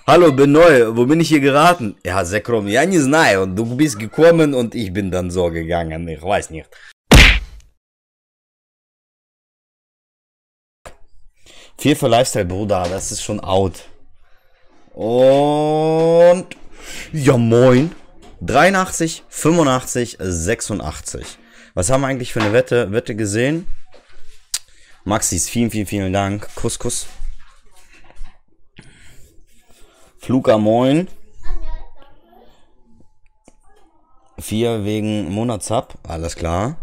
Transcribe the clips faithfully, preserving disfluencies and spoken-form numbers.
Hallo, bin neu. Wo bin ich hier geraten? Ja, Sekrom, ja, не знаю. Und du bist gekommen und ich bin dann so gegangen. Ich weiß nicht. Vier für Lifestyle, Bruder. Das ist schon out. Und... Ja, moin. dreiundachtzig, fünfundachtzig, sechsundachtzig. Was haben wir eigentlich für eine Wette, Wette gesehen? Maxis, vielen, vielen, vielen Dank. Kuss, Kuss. Fluka, moin. vier wegen Monatshub. Alles klar.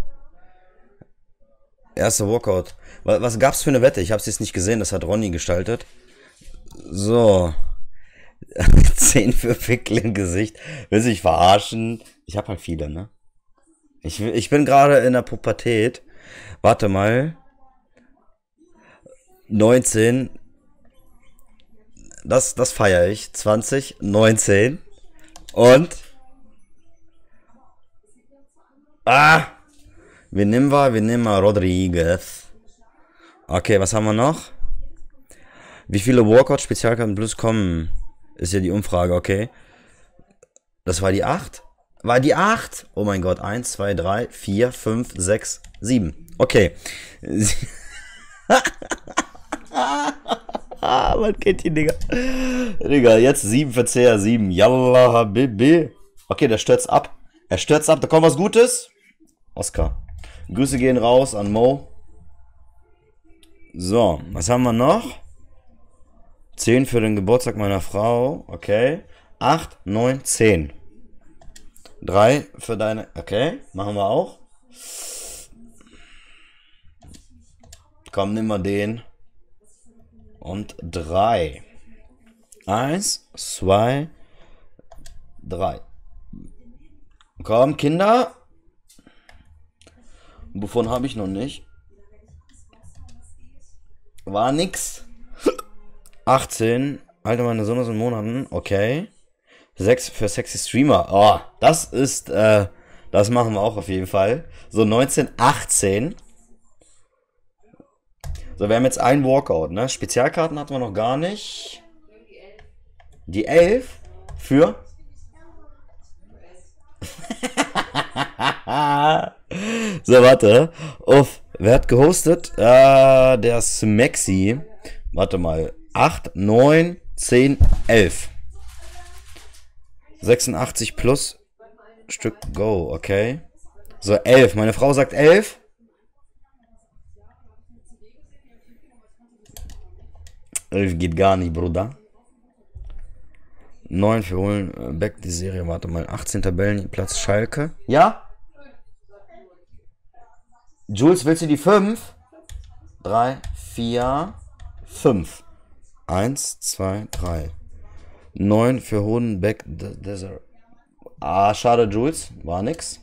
Erster Workout. Was, was gab's für eine Wette? Ich habe es jetzt nicht gesehen. Das hat Ronny gestaltet. So. zehn für Pickel im Gesicht. Will sich verarschen. Ich habe halt viele, ne? Ich, ich bin gerade in der Pubertät. Warte mal. neunzehn. Das, das feiere ich. zwanzig, neunzehn. Und. Ah! Wir nehmen wir, wir nehmen mal Rodriguez. Okay, was haben wir noch? Wie viele Workout-Spezialkarten plus kommen? Ist ja die Umfrage, okay. Das war die acht? War die acht? Oh mein Gott, eins, zwei, drei, vier, fünf, sechs, sieben. Okay. Man kennt ihn, Digga. Digga, jetzt sieben für C R sieben. Yallah, Habibi. Okay, der stürzt ab. Er stürzt ab, da kommt was Gutes. Oscar. Grüße gehen raus an Mo. So, was haben wir noch? zehn für den Geburtstag meiner Frau. Okay. acht, neun, zehn. drei für deine... Okay, machen wir auch. Komm, nimm mal den. Und drei. Eins, zwei, drei. Komm, Kinder. Wovon habe ich noch nicht? War nix. achtzehn. Alter, meine Sonne sind Monaten. Okay. sechs für sexy Streamer. Oh, das ist, äh, das machen wir auch auf jeden Fall. So, neunzehn, achtzehn. So, wir haben jetzt ein Walkout, ne? Spezialkarten hatten wir noch gar nicht. Die elf für... So, warte. Uff, wer hat gehostet? Äh, der Smexy. Warte mal. acht, neun, zehn, elf. sechsundachtzig plus Stück Go, okay. So, elf. Meine Frau sagt elf. elf geht gar nicht, Bruder. neun für holen. Back die Serie. Warte mal. achtzehn Tabellenplatz Schalke. Ja? Jules, willst du die fünf? drei, vier, fünf. eins, zwei, drei. neun für Hohenbeck Desert. Ah, schade, Jules. War nix.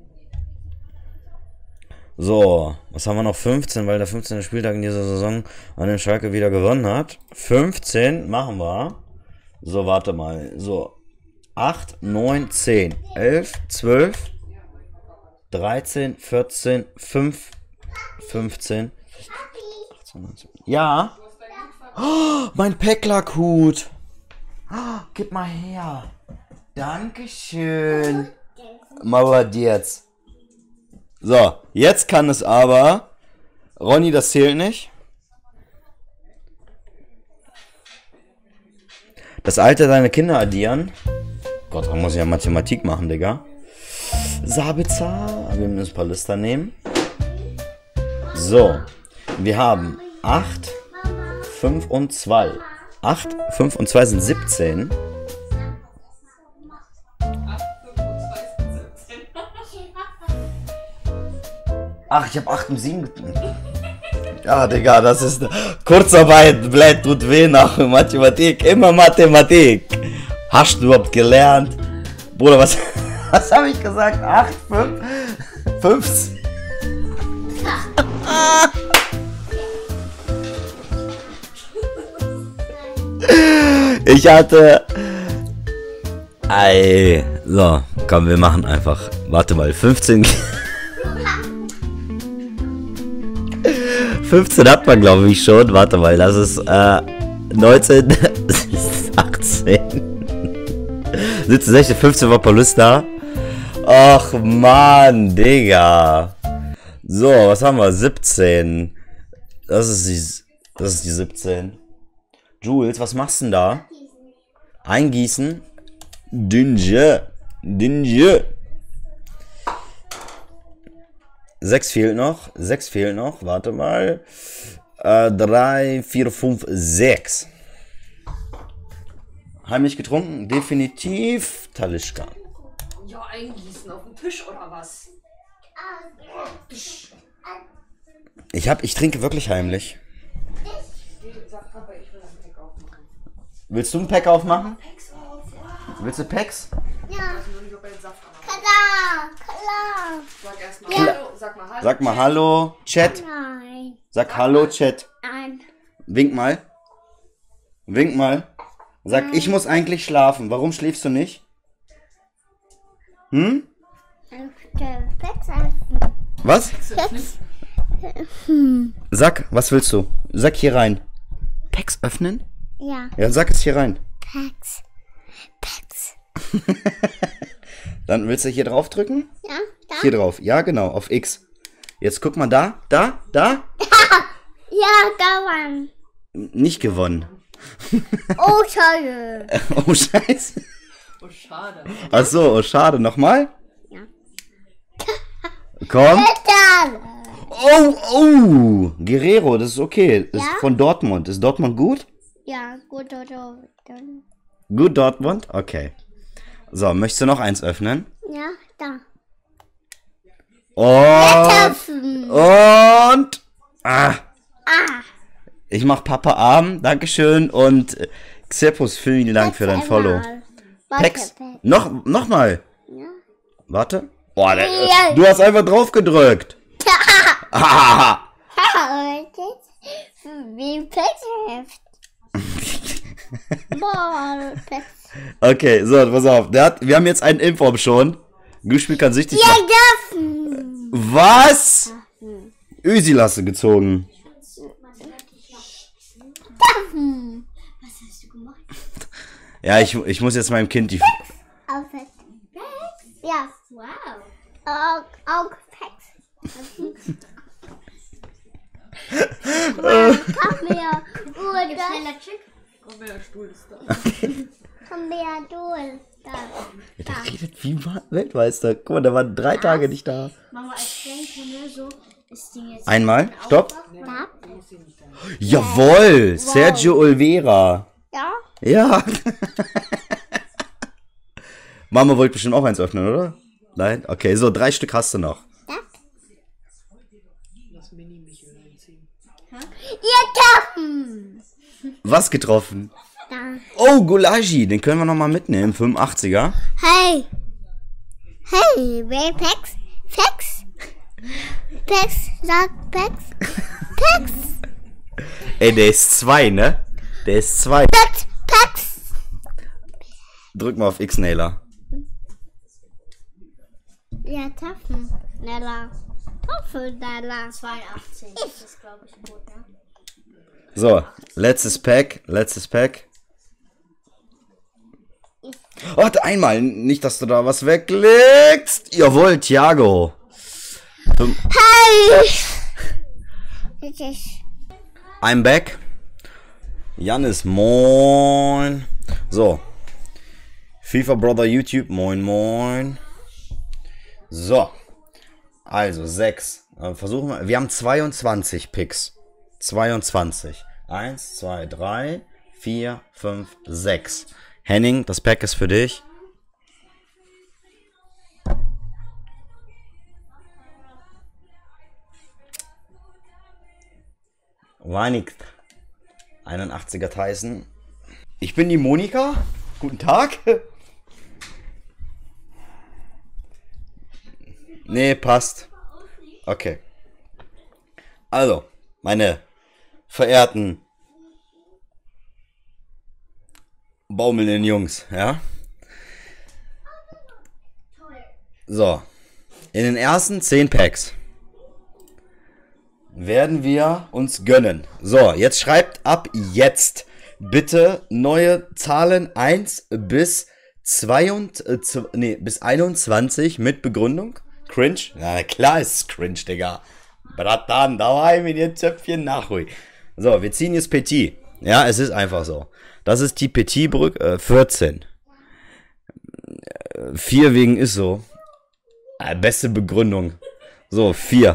So, was haben wir noch? fünfzehn, weil der fünfzehnte Spieltag in dieser Saison an den Schalke wieder gewonnen hat. fünfzehn machen wir. So, warte mal. So, acht, neun, zehn, elf, zwölf, dreizehn, vierzehn, fünf, fünfzehn. achtzehn, neunzehn. Ja. Oh, mein Päcklerhut. Oh, gib mal her. Dankeschön. Maladiert. So, jetzt kann es aber. Ronny, das zählt nicht. Das Alter deiner Kinder addieren. Gott, da muss ich ja Mathematik machen, Digga. Sabitzer. Wir müssen ein paar Lister nehmen. So. Wir haben acht, fünf und zwei. acht, fünf und zwei sind siebzehn. Ach, ich habe acht und sieben. Ja, Digga, das ist Kurzarbeit, blöd, tut weh nach Mathematik. Immer Mathematik. Hast du überhaupt gelernt? Bruder, was, was habe ich gesagt? acht, fünf, fünf. Ich hatte... Ey, so, komm, wir machen einfach. Warte mal, fünfzehn... fünfzehn hat man, glaube ich, schon. Warte mal, das ist äh, neunzehn. achtzehn. siebzehn, sechzehn, fünfzehn war Paulus da. Ach man, Digga. So, was haben wir? siebzehn. Das ist die, das ist die siebzehn. Jules, was machst du denn da? Eingießen. Dinge. Dinge. sechs fehlt noch. sechs fehlt noch. Warte mal. Äh, drei, vier, fünf, sechs. Heimlich getrunken? Definitiv Talischka. Ja, eingießen auf den Tisch oder was? Ich hab, ich trinke wirklich heimlich. Sag Papa, ich will ein Pack aufmachen. Willst du ein Pack aufmachen? Packs auf, ja. Willst du Packs? Ich weiß nur nicht, ob er den Saft anhat. Klar, klar. Sag erstmal Klar. Hallo. Sag mal Hallo. Sag mal Hallo, Chat. Nein. Sag Hallo, Chat. Ein. Wink mal. Wink mal. Sag, ich muss eigentlich schlafen. Warum schläfst du nicht? Hm? Was? Sag, was willst du? Sag hier rein. Packs öffnen? Ja, Ja, sag es hier rein. Packs. Packs. Dann willst du hier drauf drücken? Ja, da? Hier drauf. Ja, genau, auf X. Jetzt guck mal da, da, da. Ja, da waren. Nicht gewonnen. Oh, schade. Oh, scheiße. Oh, schade. Ach so, oh, schade. Nochmal? Ja. Komm. Da. Oh, oh. Guerrero, das ist okay. Das ist Ja? von Dortmund. Ist Dortmund gut? Ja, gut, oder? Dann. Gut, Dortmund? Okay. So, möchtest du noch eins öffnen? Ja, da. Und, Treffen. und, ah, Ah. ich mach Papa Arm, Dankeschön und äh, Xepus, vielen Dank für dein Follow. Pex, noch, noch mal. Ja. Warte. Boah, der, äh, Ja. du hast einfach drauf gedrückt. Ah, Wie Pechheft. Boah, Pech. okay, so, pass auf. Der hat, wir haben jetzt einen Inform schon. Glücksspiel kann süchtig Ja, machen. dürfen. Was? Ösil hast du gezogen. Dürfen. Was hast du gemacht? Ja, ich, ich muss jetzt meinem Kind die... Auf Pech. Ja. Wow. Auch, auch Pech. Komm her, oder? Komm her, der Stuhl ist da. Komm her, du. Da. Ja, der redet wie Wa- Weltmeister. Guck mal, der war drei Tage nicht da. Mama, ich denke, ne, so ist die jetzt. Einmal, stopp. Da. Jawohl, Sergio Oliveira. Ja. Ja. Mama wollte bestimmt auch eins öffnen, oder? Nein? Okay, so, drei Stück hast du noch. Da. Lass Mini mich reinziehen. Ihr dürfen. Was getroffen? Da. Oh, Gulagi, den können wir nochmal mitnehmen. fünfundachtziger. Hey. Hey, wer Pex? Pex? Pex, sag Pex. Pex. Ey, der ist zwei, ne? Der ist zwei. Pex, Pex. Drück mal auf X-Nailer. Ja, Taffen. Schneller. Taffen, schneller. zweiundachtzig. Das ist, glaube ich, gut, ne? So, letztes Pack, letztes Pack. Warte, einmal, nicht, dass du da was weglegst. Jawohl, Thiago. Fünf- Hey! Das ist. I'm back. Janis, moin. So. FIFA Brother YouTube, moin, moin. So. Also, sechs. Äh, versuchen wir. Wir haben zweiundzwanzig Picks. zweiundzwanzig. eins, zwei, drei, vier, fünf, sechs. Henning, das Pack ist für dich. Weinig. einundachtziger Tyson. Ich bin die Monika. Guten Tag. Nee, passt. Okay. Also, meine verehrten baumelnden Jungs, ja? So. In den ersten zehn Packs werden wir uns gönnen. So, jetzt schreibt ab jetzt Bitte neue Zahlen eins bis zweiundzwanzig, nee, bis einundzwanzig mit Begründung. Cringe? Na klar ist es cringe, Digga. Bratan, dabei mit ihr Zöpfchen nachruhig. So, wir ziehen jetzt Petit. Ja, es ist einfach so. Das ist die Petit-Brücke, äh, vierzehn. vier wegen ist so. Äh, beste Begründung. So, vier.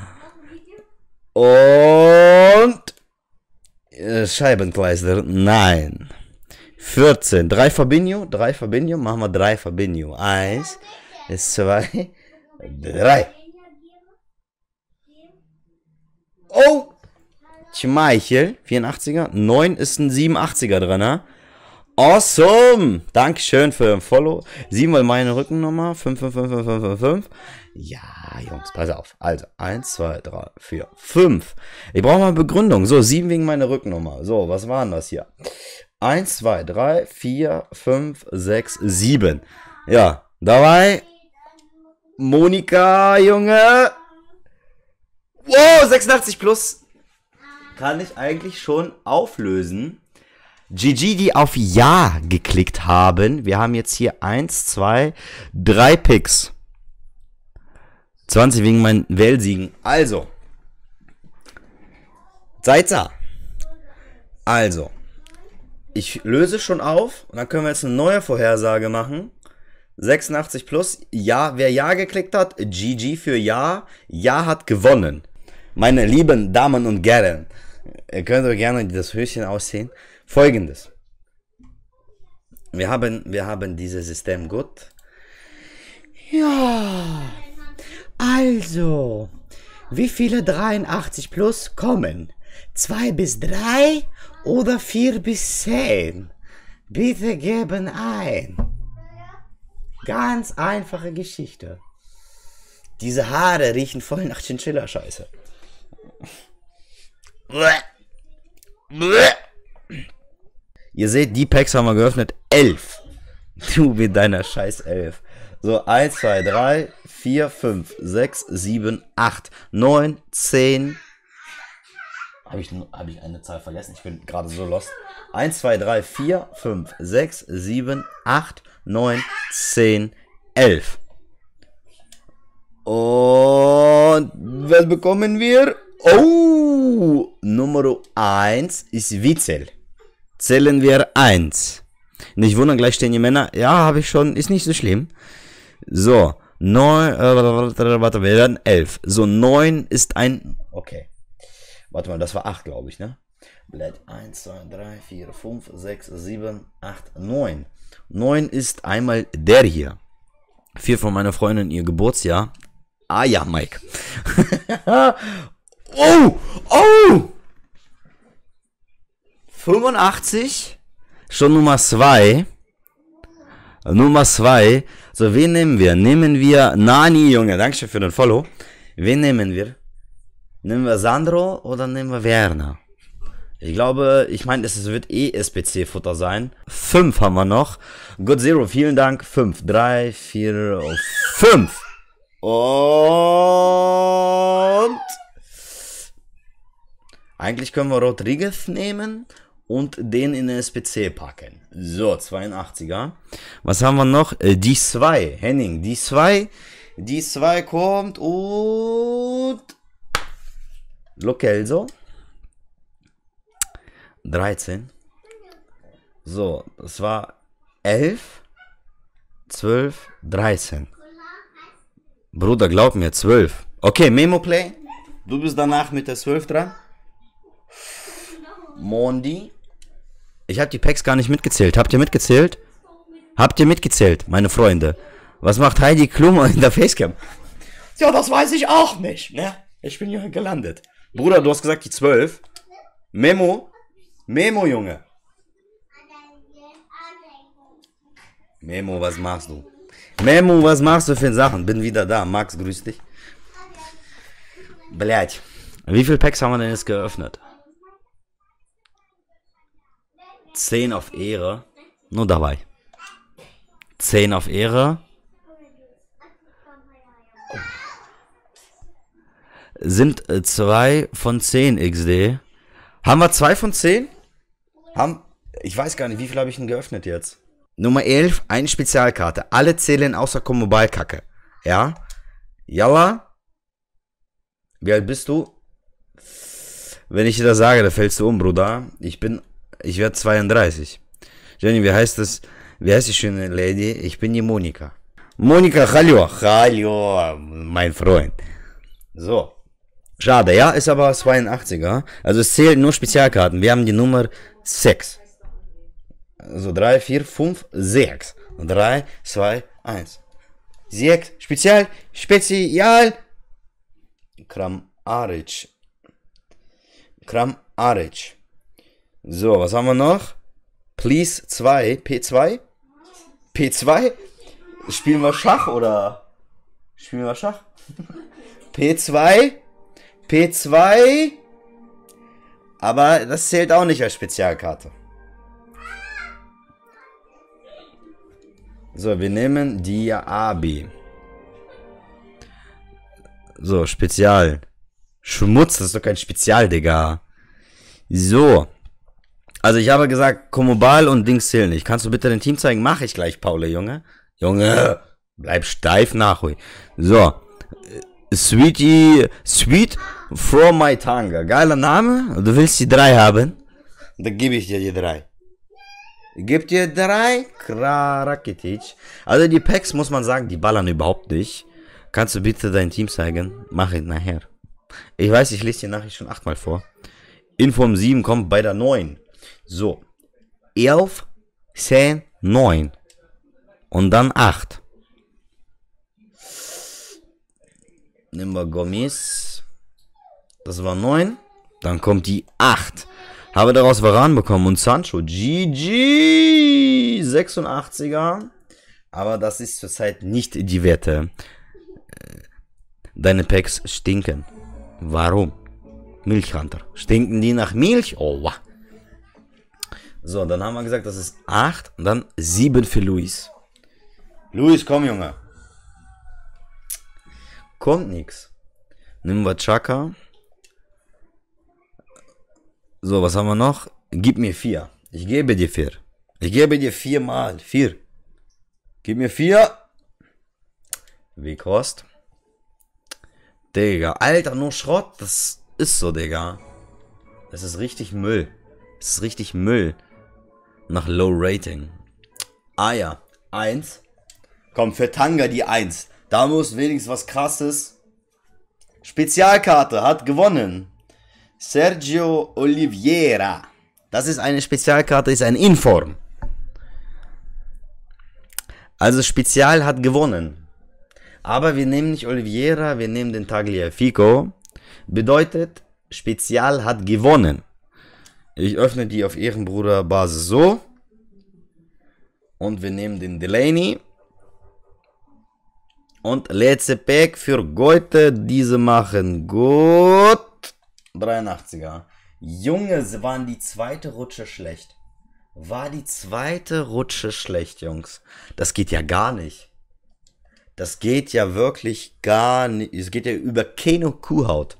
Und äh, Scheibenkleister, nein. vierzehn. drei Fabinho, drei Fabinho, machen wir drei Fabinho. eins, zwei, drei. Oh! Schmeichel, vierundachtziger. neun ist ein siebenundachtziger drin, ne? Awesome! Dankeschön für den Follow. sieben mal meine Rückennummer. fünf, fünf, fünf, fünf, fünf, fünf. Ja, Jungs, pass auf. Also, eins, zwei, drei, vier, fünf. Ich brauche mal eine Begründung. So, sieben wegen meiner Rückennummer. So, was war denn das hier? eins, zwei, drei, vier, fünf, sechs, sieben. Ja, dabei. Monika, Junge. Wow, sechsundachtzig plus. Kann ich eigentlich schon auflösen. G G, die auf Ja geklickt haben. Wir haben jetzt hier eins, zwei, drei Picks. zwanzig wegen meinen Wählsiegen. Also. Seid da. Also. Ich löse schon auf. Und dann können wir jetzt eine neue Vorhersage machen. sechsundachtzig plus. Ja, wer Ja geklickt hat. G G für Ja. Ja hat gewonnen. Meine lieben Damen und Herren. Ihr könnt euch gerne das Höschen ausziehen. Folgendes. Wir haben, wir haben dieses System gut. Ja. Also. Wie viele dreiundachtzig plus kommen? zwei bis drei oder vier bis zehn? Bitte geben ein. Ganz einfache Geschichte. Diese Haare riechen voll nach Chinchilla-Scheiße. Ihr seht, die Packs haben wir geöffnet. elf. Du mit deiner scheiß elf. So, eins, zwei, drei, vier, fünf, sechs, sieben, acht, neun, zehn. Habe ich, hab ich eine Zahl vergessen? Ich bin gerade so lost. eins, zwei, drei, vier, fünf, sechs, sieben, acht, neun, zehn, elf. Und was bekommen wir? Oh, Nummer eins ist Witzel. Zählen wir eins. Nicht wundern, gleich stehen die Männer. Ja, habe ich schon. Ist nicht so schlimm. So, neun, äh, warte, wir werden elf. So, neun ist ein, okay. Warte mal, das war acht, glaube ich, ne? Bleibt eins, zwei, drei, vier, fünf, sechs, sieben, acht, neun. neun ist einmal der hier. vier von meiner Freundin, ihr Geburtsjahr. Ah ja, Mike. Oh, oh! fünfundachtzig. Schon Nummer zwei. Nummer zwei. So, wen nehmen wir? Nehmen wir Nani, Junge. Dankeschön für den Follow. Wen nehmen wir? Nehmen wir Sandro oder nehmen wir Werner? Ich glaube, ich meine, es wird eh S P C-Futter sein. fünf haben wir noch. Good Zero, vielen Dank. fünf, drei, vier, fünf. Und eigentlich können wir Rodriguez nehmen und den in den S P C packen. So, zweiundachtziger. Was haben wir noch? Die zwei. Henning, die zwei. Die zwei kommt und Lokelso. dreizehn. So, das war elf, zwölf, dreizehn. Bruder, glaub mir, zwölf. Okay, Memo Play. Du bist danach mit der zwölf dran. Mondi. Ich habe die Packs gar nicht mitgezählt. Habt ihr mitgezählt? Habt ihr mitgezählt, meine Freunde? Was macht Heidi Klum in der Facecam? Ja, das weiß ich auch nicht, ne? Ich bin hier gelandet. Bruder, du hast gesagt die zwölf. Memo. Memo, Junge. Memo, was machst du? Memo, was machst du für Sachen? Bin wieder da. Max, grüß dich. Blять. Wie viele Packs haben wir denn jetzt geöffnet? zehn auf Ehre. Nur dabei. zehn auf Ehre. Sind zwei von zehn X D. Haben wir zwei von zehn? Haben, Ich weiß gar nicht, wie viel habe ich denn geöffnet jetzt? Nummer elf, eine Spezialkarte. Alle zählen außer Kommunalkacke. Ja? Jalla. Wie alt bist du? Wenn ich dir das sage, da fällst du um, Bruder. Ich bin, ich werde zweiunddreißig. Jenny, wie heißt das? Wie heißt die schöne Lady? Ich bin die Monika. Monika, hallo. Hallo, mein Freund. So. Schade, ja, ist aber zweiundachtziger. Also es zählen nur Spezialkarten. Wir haben die Nummer sechs. Also drei, vier, fünf, sechs. drei, zwei, eins. sechs. Spezial, Spezial. Kramaric. Kramaric. So, was haben wir noch? Please zwei. P zwei. P zwei. Spielen wir Schach oder? Spielen wir Schach? P zwei. P zwei. Aber das zählt auch nicht als Spezialkarte. So, wir nehmen Diaby. So, Spezial. Schmutz, das ist doch kein Spezial, Digga. So. Also ich habe gesagt, Kommunal und Dings zählen nicht. Kannst du bitte dein Team zeigen? Mach ich gleich, Paul, Junge. Junge, bleib steif nach. So. Sweetie, Sweet from my tongue. Geiler Name. Du willst die drei haben? Dann gebe ich dir die drei. Gib dir drei. Krarakitic. Also die Packs, muss man sagen, die ballern überhaupt nicht. Kannst du bitte dein Team zeigen? Mach ich nachher. Ich weiß, ich lese die Nachricht schon achtmal vor. Info um sieben kommt bei der neun. So. elf, zehn, neun. Und dann acht. Nehmen wir Gomez. Das war neun. Dann kommt die acht. Habe daraus Varane bekommen und Sancho. G G. sechsundachtziger. Aber das ist zurzeit nicht die Wette. Deine Packs stinken. Warum? Milchhunter. Stinken die nach Milch? Oh, wow. So, dann haben wir gesagt, das ist acht und dann sieben für Luis. Luis, komm, Junge. Kommt nix. Nehmen wir Chaka. So, was haben wir noch? Gib mir vier. Ich gebe dir vier. Ich gebe dir viermal. Vier. Gib mir vier. Wie kostet? Digga, Alter, nur Schrott. Das ist so, Digga. Das ist richtig Müll. Das ist richtig Müll. Nach Low Rating. Ah ja, eins. Komm, für Tanga die eins. Da muss wenigstens was Krasses. Spezialkarte hat gewonnen. Sergio Oliveira. Das ist eine Spezialkarte, ist ein Inform. Also Spezial hat gewonnen. Aber wir nehmen nicht Oliveira, wir nehmen den Tagliafico. Bedeutet, Spezial hat gewonnen. Ich öffne die auf Ehrenbruder-Basis so. Und wir nehmen den Delaney. Und letzte Pack für Goethe. Diese machen gut. dreiundachtziger. Junge, waren die zweite Rutsche schlecht. War die zweite Rutsche schlecht, Jungs. Das geht ja gar nicht. Das geht ja wirklich gar nicht. Es geht ja über keine Kuhhaut.